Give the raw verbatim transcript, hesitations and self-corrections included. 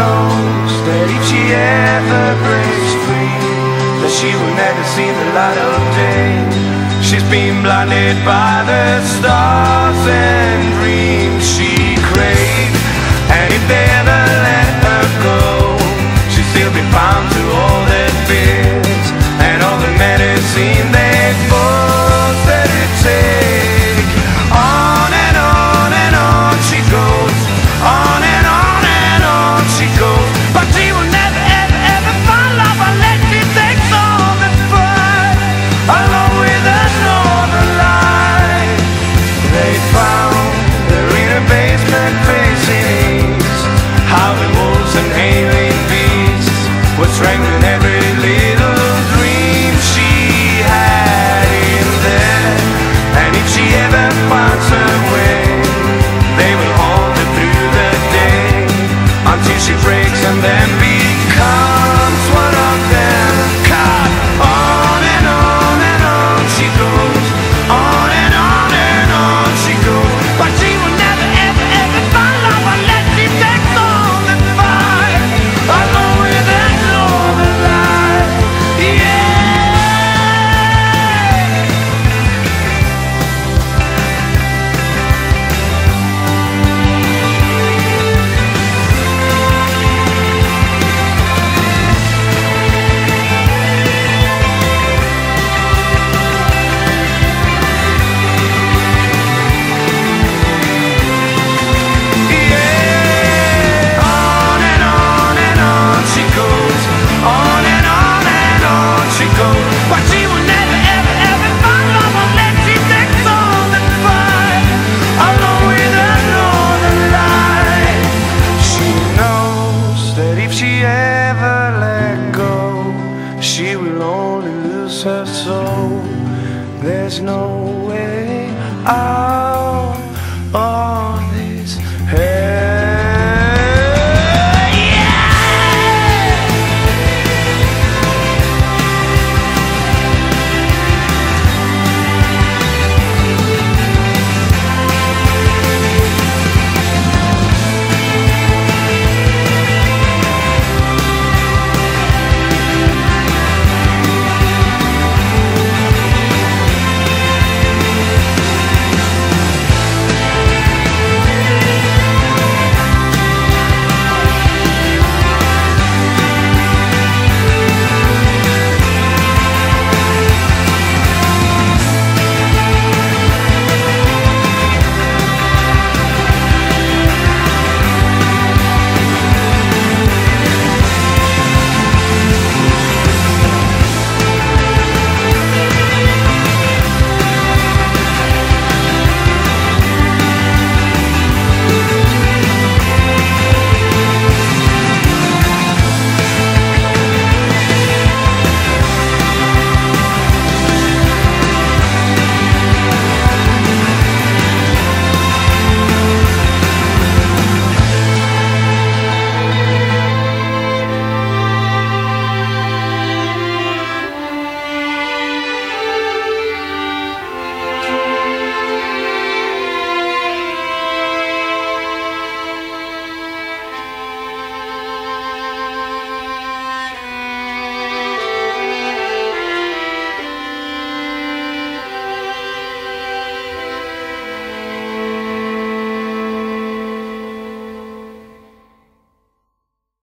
knows that if she ever breaks free, that she will never see the light of day. She's been blinded by the stars and dreams she craved, and if they ever let her go, she'll still be bound to all their fears and all the medicine they force her to take. On and on and on she goes, on and on and on she goes, but she will never ever ever find love unless she takes all the fight along with the northern light. They found her in a basement facing east, howling wolves and hailing beasts were strangling every little dream she had in there. And if she ever finds her way, they will hold her through the day until she breaks and then becomes one of them. Cut on and on and on she goes, on and on and on she goes, but she will never ever ever find love unless she takes all the fight along with the northern light. Yeah. But she will never ever ever find love unless she takes all the fight along with the northern light. She knows that if she ever let go, she will only lose her soul. There's no way out.